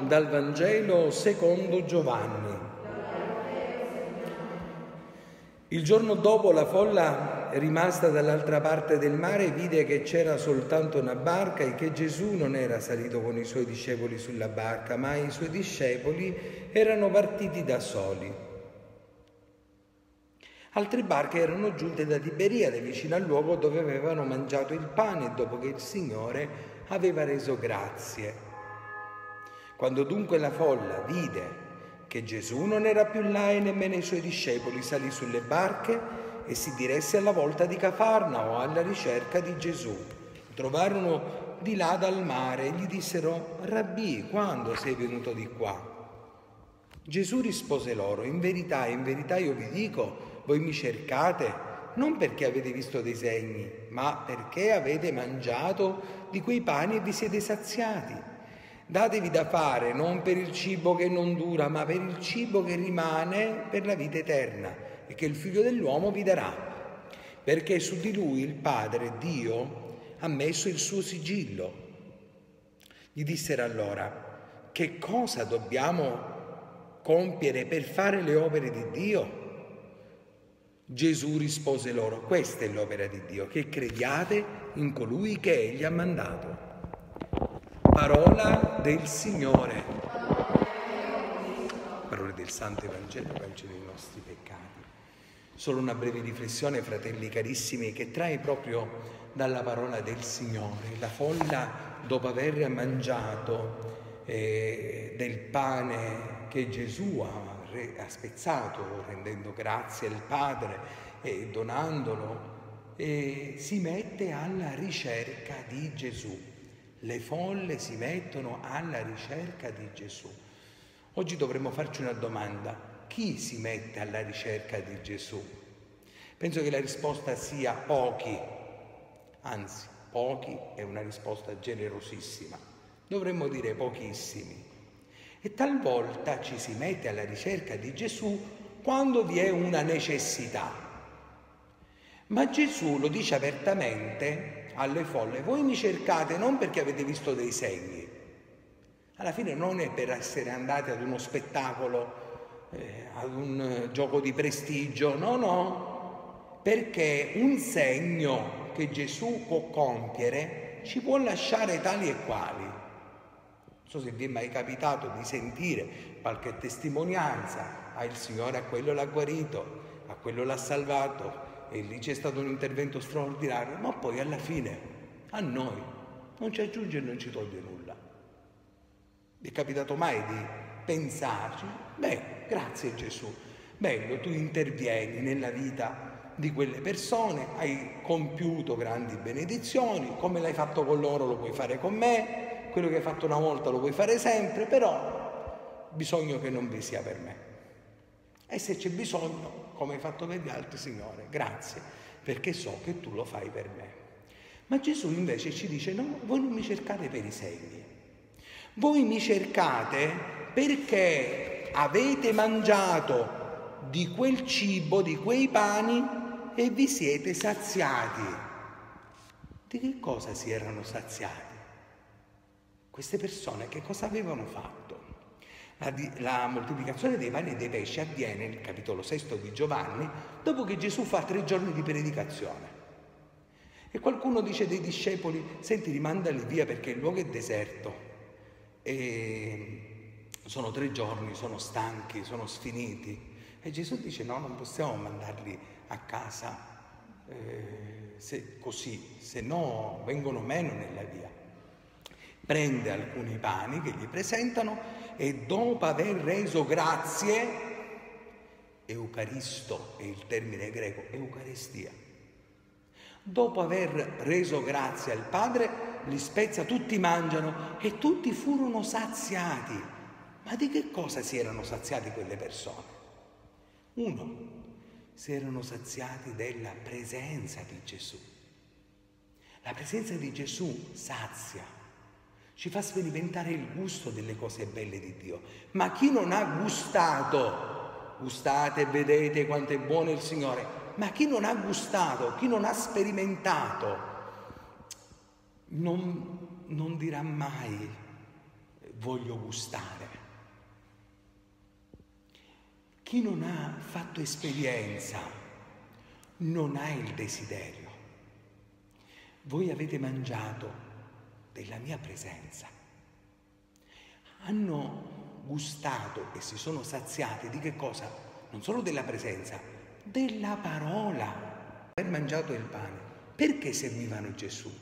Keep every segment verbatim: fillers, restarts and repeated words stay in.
dal Vangelo secondo Giovanni. Il giorno dopo la folla, rimasta dall'altra parte del mare, vide che c'era soltanto una barca e che Gesù non era salito con i suoi discepoli sulla barca, ma i suoi discepoli erano partiti da soli. Altre barche erano giunte da Tiberiade, vicino al luogo dove avevano mangiato il pane dopo che il Signore aveva reso grazie. Quando dunque la folla vide che Gesù non era più là e nemmeno i suoi discepoli, salì sulle barche e si diresse alla volta di Cafarnao alla ricerca di Gesù. Trovarono di là dal mare e gli dissero: Rabbì, quando sei venuto di qua? Gesù rispose loro: in verità, in verità io vi dico, voi mi cercate non perché avete visto dei segni, ma perché avete mangiato di quei pani e vi siete saziati. Datevi da fare non per il cibo che non dura, ma per il cibo che rimane per la vita eterna e che il Figlio dell'uomo vi darà, perché su di lui il Padre, Dio, ha messo il suo sigillo. Gli dissero allora: che cosa dobbiamo compiere per fare le opere di Dio? Gesù rispose loro: questa è l'opera di Dio, che crediate in colui che Egli ha mandato. Parola del Signore. Parole del Santo Evangelo, Vangelo dei nostri peccati. Solo una breve riflessione, fratelli carissimi, che trae proprio dalla parola del Signore. La folla, dopo aver mangiato eh, del pane che Gesù ha ha spezzato, rendendo grazie al Padre e donandolo, e si mette alla ricerca di Gesù. Le folle si mettono alla ricerca di Gesù. Oggi dovremmo farci una domanda: chi si mette alla ricerca di Gesù? Penso che la risposta sia pochi, anzi pochi è una risposta generosissima, dovremmo dire pochissimi. E talvolta ci si mette alla ricerca di Gesù quando vi è una necessità. Ma Gesù lo dice apertamente alle folle: voi mi cercate non perché avete visto dei segni. Alla fine non è per essere andati ad uno spettacolo, eh, ad un gioco di prestigio, no, no, perché un segno che Gesù può compiere ci può lasciare tali e quali. Non so se vi è mai capitato di sentire qualche testimonianza: ah, il Signore a quello l'ha guarito, a quello l'ha salvato e lì c'è stato un intervento straordinario, ma poi alla fine a noi non ci aggiunge e non ci toglie nulla. Vi è capitato mai di pensarci? Beh, grazie Gesù, bello, tu intervieni nella vita di quelle persone, hai compiuto grandi benedizioni, come l'hai fatto con loro lo puoi fare con me, quello che hai fatto una volta lo puoi fare sempre, però bisogno che non vi sia per me. E se c'è bisogno, come hai fatto per gli altri, Signore, grazie, perché so che tu lo fai per me. Ma Gesù invece ci dice: no, voi non mi cercate per i segni, voi mi cercate perché avete mangiato di quel cibo, di quei pani e vi siete saziati. Di che cosa si erano saziati? Queste persone che cosa avevano fatto? La, la moltiplicazione dei pani e dei pesci avviene nel capitolo sesto di Giovanni, dopo che Gesù fa tre giorni di predicazione. E qualcuno dice dei discepoli: senti, rimandali via perché il luogo è deserto e sono tre giorni, sono stanchi, sono sfiniti. E Gesù dice: no, non possiamo mandarli a casa eh, se, così, se no vengono meno nella via. Prende alcuni pani che gli presentano e dopo aver reso grazie, eucaristo è il termine greco, eucaristia, dopo aver reso grazie al Padre li spezza, tutti mangiano e tutti furono saziati. Ma di che cosa si erano saziati quelle persone? Uno, si erano saziati della presenza di Gesù. La presenza di Gesù sazia, ci fa sperimentare il gusto delle cose belle di Dio. Ma chi non ha gustato, gustate e vedete quanto è buono il Signore, ma chi non ha gustato, chi non ha sperimentato, non, non dirà mai voglio gustare. Chi non ha fatto esperienza non ha il desiderio. Voi avete mangiato della mia presenza. Hanno gustato e si sono saziati di che cosa? Non solo della presenza, della parola. Aver mangiato il pane. Perché seguivano Gesù?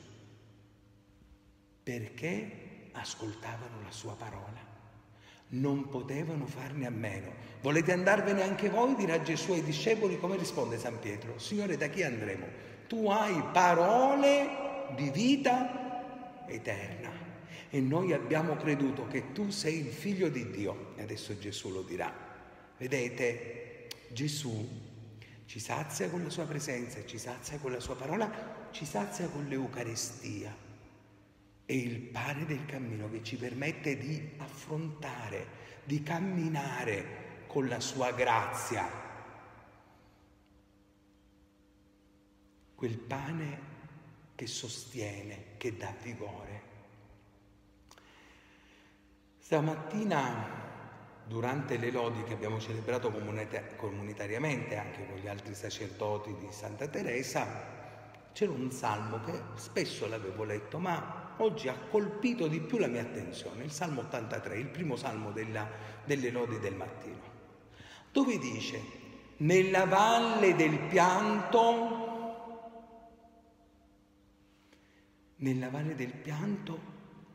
Perché ascoltavano la sua parola. Non potevano farne a meno. Volete andarvene anche voi? Dirà Gesù ai discepoli. Come risponde San Pietro? Signore, da chi andremo? Tu hai parole di vita eterna e noi abbiamo creduto che tu sei il figlio di Dio. E adesso Gesù lo dirà. Vedete, Gesù ci sazia con la sua presenza, ci sazia con la sua parola, ci sazia con l'Eucaristia. È il pane del cammino che ci permette di affrontare, di camminare con la sua grazia. Quel pane che sostiene, che dà vigore. Stamattina, durante le lodi che abbiamo celebrato comunita- comunitariamente anche con gli altri sacerdoti di Santa Teresa, c'era un salmo che spesso l'avevo letto, ma oggi ha colpito di più la mia attenzione, il Salmo ottantatré, il primo salmo della, delle lodi del mattino, dove dice: nella valle del pianto, nella valle del pianto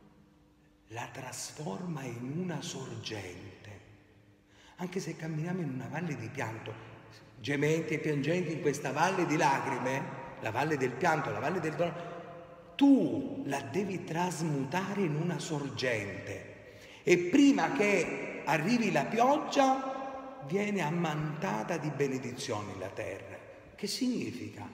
la trasforma in una sorgente. Anche se camminiamo in una valle di pianto, gementi e piangenti in questa valle di lacrime, la valle del pianto, la valle del dolore, tu la devi trasmutare in una sorgente e prima che arrivi la pioggia viene ammantata di benedizioni la terra. Che significa?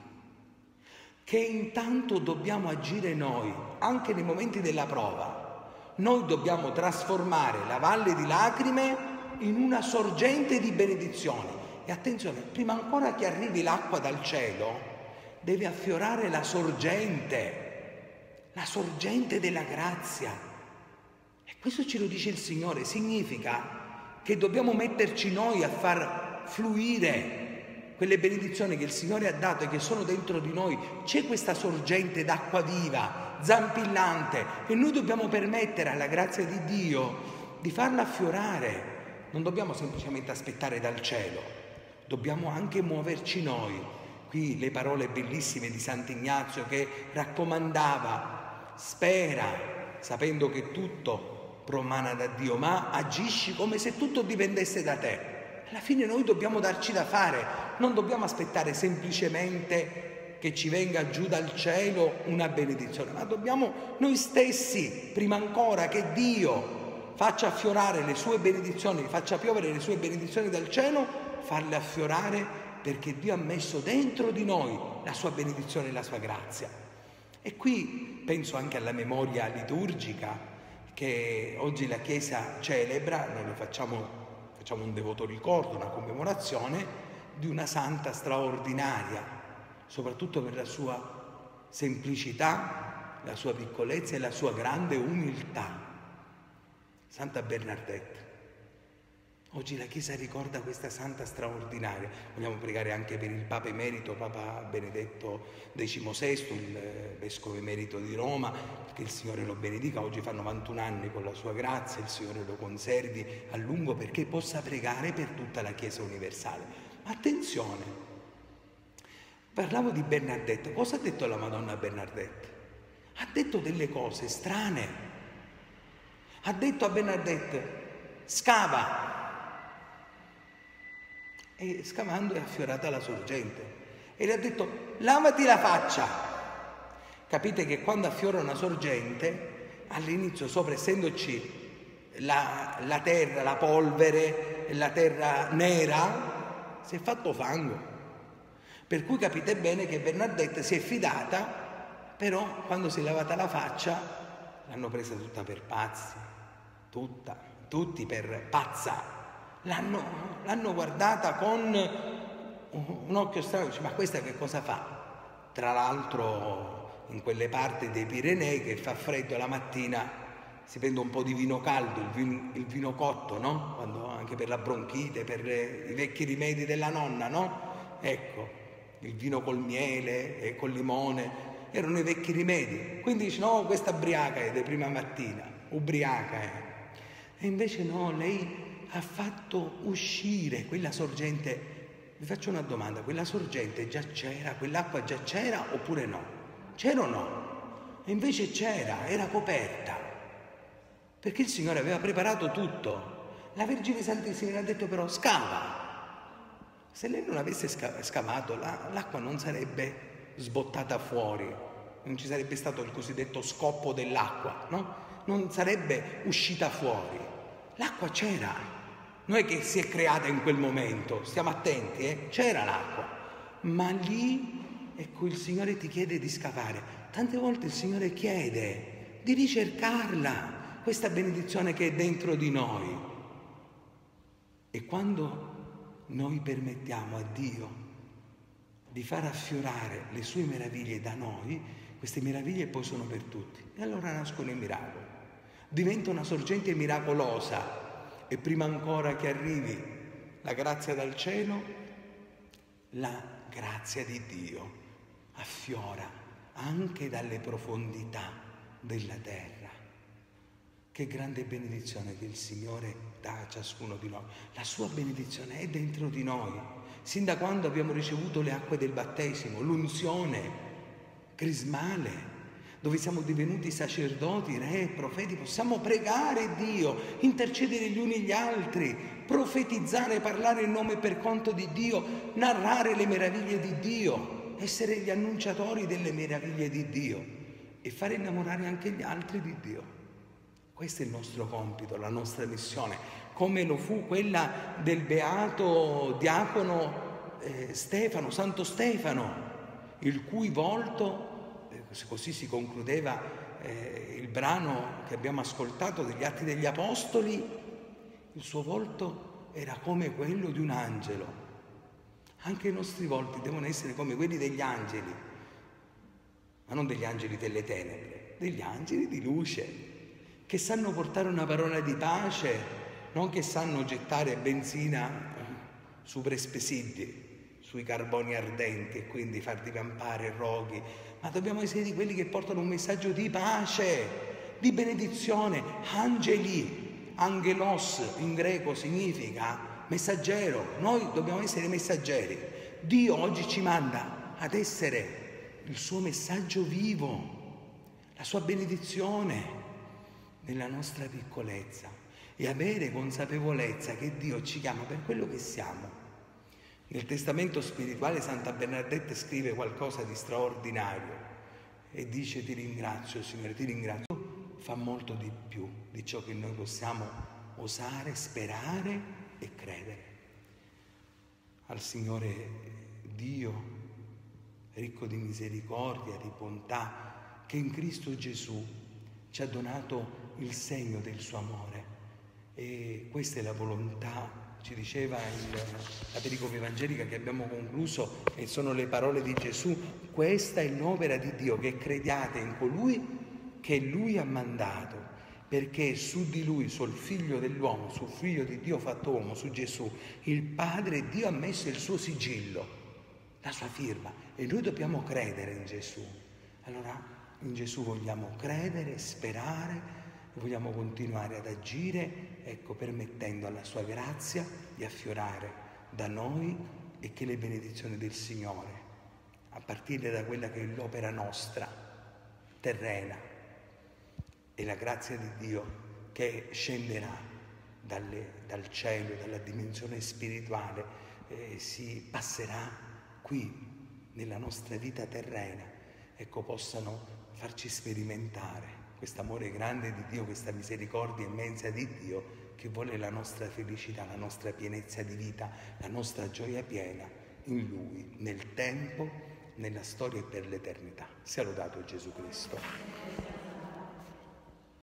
Che intanto dobbiamo agire noi, anche nei momenti della prova. Noi dobbiamo trasformare la valle di lacrime in una sorgente di benedizioni. E attenzione, prima ancora che arrivi l'acqua dal cielo, deve affiorare la sorgente, la sorgente della grazia. E questo ce lo dice il Signore, significa che dobbiamo metterci noi a far fluire quelle benedizioni che il Signore ha dato e che sono dentro di noi. C'è questa sorgente d'acqua viva, zampillante, e noi dobbiamo permettere alla grazia di Dio di farla affiorare. Non dobbiamo semplicemente aspettare dal cielo, dobbiamo anche muoverci noi. Qui le parole bellissime di Sant'Ignazio che raccomandava: spera, sapendo che tutto promana da Dio, ma agisci come se tutto dipendesse da te. Alla fine noi dobbiamo darci da fare, non dobbiamo aspettare semplicemente che ci venga giù dal cielo una benedizione, ma dobbiamo noi stessi, prima ancora che Dio faccia affiorare le sue benedizioni, faccia piovere le sue benedizioni dal cielo, farle affiorare, perché Dio ha messo dentro di noi la sua benedizione e la sua grazia. E qui penso anche alla memoria liturgica che oggi la Chiesa celebra. Noi lo facciamo, facciamo un devoto ricordo, una commemorazione di una santa straordinaria, soprattutto per la sua semplicità, la sua piccolezza e la sua grande umiltà. Santa Bernardetta. Oggi la Chiesa ricorda questa santa straordinaria. Vogliamo pregare anche per il Papa emerito, Papa Benedetto diciannovesimo, il Vescovo emerito di Roma, che il Signore lo benedica. Oggi fa novantuno anni con la sua grazia, il Signore lo conservi a lungo perché possa pregare per tutta la Chiesa universale. Ma attenzione, parlavo di Bernardetta. Cosa ha detto la Madonna Bernardetta? Ha detto delle cose strane. Ha detto a Bernardetta: scava. E scavando è affiorata la sorgente e le ha detto: lavati la faccia. Capite che quando affiora una sorgente, all'inizio sopra, essendoci la, la terra, la polvere, la terra nera, si è fatto fango. Per cui capite bene che Bernardetta si è fidata, però quando si è lavata la faccia l'hanno presa tutta per pazzi, tutta, tutti per pazza. L'hanno, l'hanno guardata con un occhio strano, dice: ma questa che cosa fa? Tra l'altro in quelle parti dei Pirenei che fa freddo la mattina si prende un po' di vino caldo, il vino, il vino cotto, no? Quando, anche per la bronchite, per le, i vecchi rimedi della nonna, no? Ecco, il vino col miele e col limone, erano i vecchi rimedi. Quindi dice, no, questa ubriaca è di prima mattina, ubriaca è. E invece no, lei ha fatto uscire quella sorgente. Vi faccio una domanda, quella sorgente già c'era, quell'acqua già c'era oppure no? C'era o no? E invece c'era, era coperta, perché il Signore aveva preparato tutto. La Vergine Santissima le ha detto però scava. Se lei non avesse scavato, la, l'acqua non sarebbe sbottata fuori, non ci sarebbe stato il cosiddetto scoppo dell'acqua, no? Non sarebbe uscita fuori. L'acqua c'era, non è che si è creata in quel momento, stiamo attenti, eh? C'era l'acqua, ma lì, ecco, il Signore ti chiede di scavare. Tante volte il Signore chiede di ricercarla, questa benedizione che è dentro di noi. E quando noi permettiamo a Dio di far affiorare le sue meraviglie da noi, queste meraviglie poi sono per tutti. E allora nascono i miracoli. Diventa una sorgente miracolosa e prima ancora che arrivi la grazia dal cielo, la grazia di Dio affiora anche dalle profondità della terra. Che grande benedizione che il Signore dà a ciascuno di noi. La sua benedizione è dentro di noi. Sin da quando abbiamo ricevuto le acque del battesimo, l'unzione crismale, dove siamo divenuti sacerdoti, re, profeti, possiamo pregare Dio, intercedere gli uni gli altri, profetizzare, parlare in nome e per conto di Dio, narrare le meraviglie di Dio, essere gli annunciatori delle meraviglie di Dio e fare innamorare anche gli altri di Dio. Questo è il nostro compito, la nostra missione, come lo fu quella del beato diacono eh, Stefano, Santo Stefano, il cui volto, eh, così si concludeva eh, il brano che abbiamo ascoltato degli Atti degli Apostoli, il suo volto era come quello di un angelo. Anche i nostri volti devono essere come quelli degli angeli, ma non degli angeli delle tenebre, degli angeli di luce, che sanno portare una parola di pace, non che sanno gettare benzina su prespresidi, sui carboni ardenti e quindi far divampare roghi, ma dobbiamo essere di quelli che portano un messaggio di pace, di benedizione. Angeli, angelos in greco significa messaggero, noi dobbiamo essere messaggeri. Dio oggi ci manda ad essere il suo messaggio vivo, la sua benedizione nella nostra piccolezza e avere consapevolezza che Dio ci chiama per quello che siamo. Nel testamento spirituale Santa Bernadette scrive qualcosa di straordinario e dice: ti ringrazio Signore, ti ringrazio. Fa molto di più di ciò che noi possiamo osare, sperare e credere. Al Signore Dio, ricco di misericordia, di bontà, che in Cristo Gesù ci ha donato il segno del suo amore, e questa è la volontà, ci diceva il, la pericope evangelica che abbiamo concluso, e sono le parole di Gesù: questa è l'opera di Dio, che crediate in colui che Lui ha mandato, perché su di Lui, sul Figlio dell'uomo, sul Figlio di Dio fatto uomo, su Gesù, il Padre Dio ha messo il suo sigillo, la sua firma, e noi dobbiamo credere in Gesù. Allora in Gesù vogliamo credere, sperare, vogliamo continuare ad agire, ecco, permettendo alla sua grazia di affiorare da noi, e che le benedizioni del Signore, a partire da quella che è l'opera nostra, terrena, e la grazia di Dio che scenderà dalle, dal cielo, dalla dimensione spirituale, eh, si passerà qui nella nostra vita terrena, ecco, possano farci sperimentare quest'amore grande di Dio, questa misericordia immensa di Dio, che vuole la nostra felicità, la nostra pienezza di vita, la nostra gioia piena in Lui, nel tempo, nella storia e per l'eternità. Sia lodato Gesù Cristo.